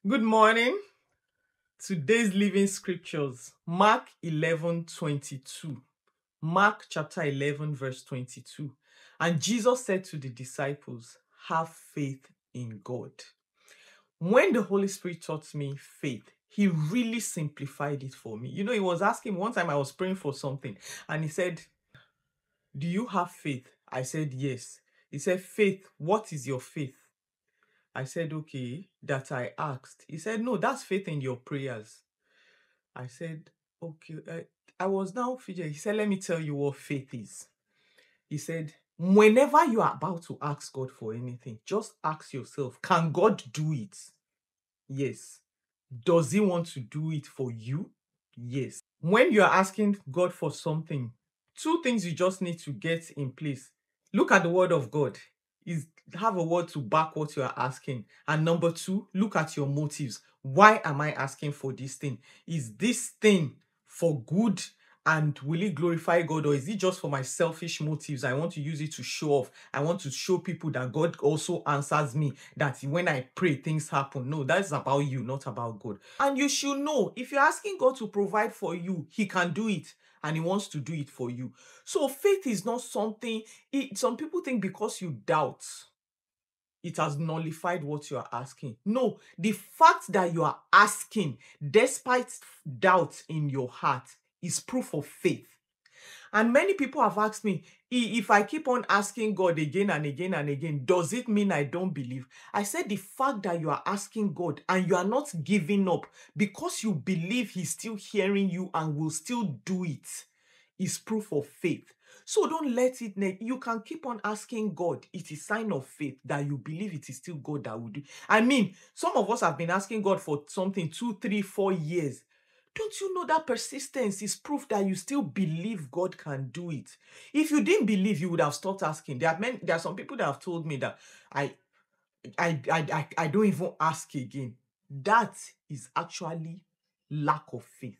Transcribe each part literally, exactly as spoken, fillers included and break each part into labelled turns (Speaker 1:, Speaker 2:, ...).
Speaker 1: Good morning. Today's living scriptures, Mark eleven twenty-two. Mark chapter eleven, verse twenty-two. And Jesus said to the disciples, have faith in God. When the Holy Spirit taught me faith, he really simplified it for me. You know, he was asking, one time I was praying for something, and he said, do you have faith? I said, yes. He said, faith, what is your faith? I said, okay, that I asked. He said, no, that's faith in your prayers. I said, okay. I, I was now fidgeting. He said, let me tell you what faith is. He said, whenever you are about to ask God for anything, just ask yourself, can God do it? Yes. Does he want to do it for you? Yes. When you are asking God for something, two things you just need to get in place. Look at the word of God. Is have a word to back what you are asking. And number two, look at your motives. Why am I asking for this thing? Is this thing for good and will it glorify God, or is it just for my selfish motives? I want to use it to show off. I want to show people that God also answers me, that when I pray, things happen. No, that's about you, not about God. And you should know, if you're asking God to provide for you, he can do it. And he wants to do it for you. So faith is not something, it, some people think because you doubt, it has nullified what you are asking. No, the fact that you are asking, despite doubt in your heart, is proof of faith. And many people have asked me, if I keep on asking God again and again and again, does it mean I don't believe? I said the fact that you are asking God and you are not giving up because you believe he's still hearing you and will still do it is proof of faith. So don't let it, you can keep on asking God. It is sign of faith that you believe it is still God that will do. I mean, some of us have been asking God for something two, three, four years. Don't you know that persistence is proof that you still believe God can do it? If you didn't believe, you would have stopped asking. There are many, there are some people that have told me that I, I, I, I, I don't even ask again. That is actually lack of faith.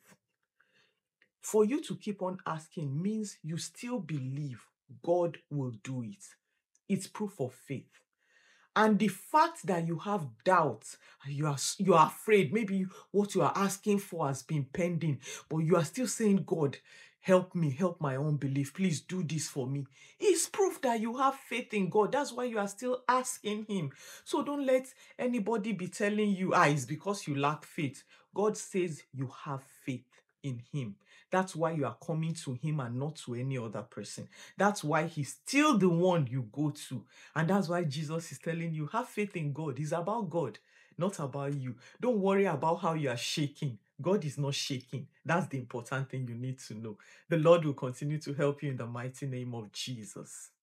Speaker 1: For you to keep on asking means you still believe God will do it. It's proof of faith. And the fact that you have doubts, you are, you are afraid, maybe what you are asking for has been pending, but you are still saying, God, help me, help my unbelief. Please do this for me. It's proof that you have faith in God. That's why you are still asking him. So don't let anybody be telling you, ah, it's because you lack faith. God says you have faith in him. That's why you are coming to him and not to any other person. That's why he's still the one you go to. And that's why Jesus is telling you, have faith in God. It's about God, not about you. Don't worry about how you are shaking. God is not shaking. That's the important thing you need to know. The Lord will continue to help you in the mighty name of Jesus.